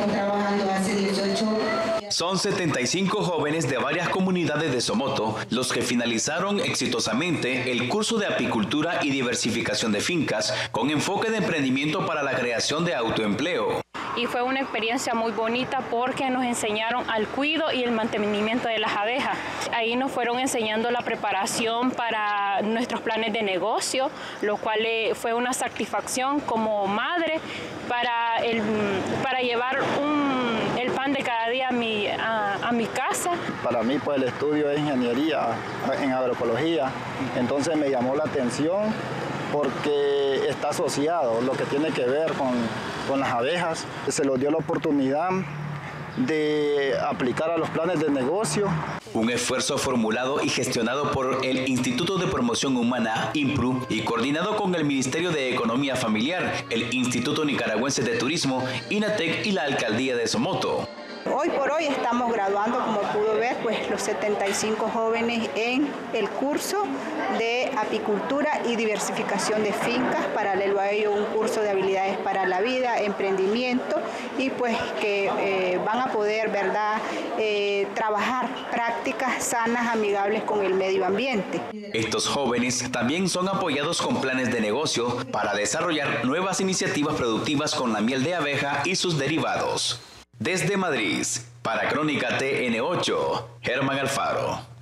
vengo trabajando hace 18 años. Son 75 jóvenes de varias comunidades de Somoto los que finalizaron exitosamente el curso de apicultura y diversificación de fincas con enfoque de emprendimiento para la creación de autoempleo. Y fue una experiencia muy bonita porque nos enseñaron al cuidado y el mantenimiento de las abejas. Ahí nos fueron enseñando la preparación para nuestros planes de negocio, lo cual fue una satisfacción como madre para llevar el pan de cada día a mi casa. Para mí, pues, el estudio de ingeniería en agroecología, entonces me llamó la atención porque está asociado lo que tiene que ver con las abejas. Se nos dio la oportunidad de aplicar a los planes de negocio. Un esfuerzo formulado y gestionado por el Instituto de Promoción Humana, INPRU, y coordinado con el Ministerio de Economía Familiar, el Instituto Nicaragüense de Turismo, INATEC y la Alcaldía de Somoto. Hoy por hoy estamos graduando, como pudo ver, pues los 75 jóvenes en el curso de apicultura y diversificación de fincas, paralelo a ello un curso de habilidades para la vida, emprendimiento, y pues que van a poder, ¿verdad?, trabajar prácticas sanas, amigables con el medio ambiente. Estos jóvenes también son apoyados con planes de negocio para desarrollar nuevas iniciativas productivas con la miel de abeja y sus derivados. Desde Madrid, para Crónica TN8, Germán Alfaro.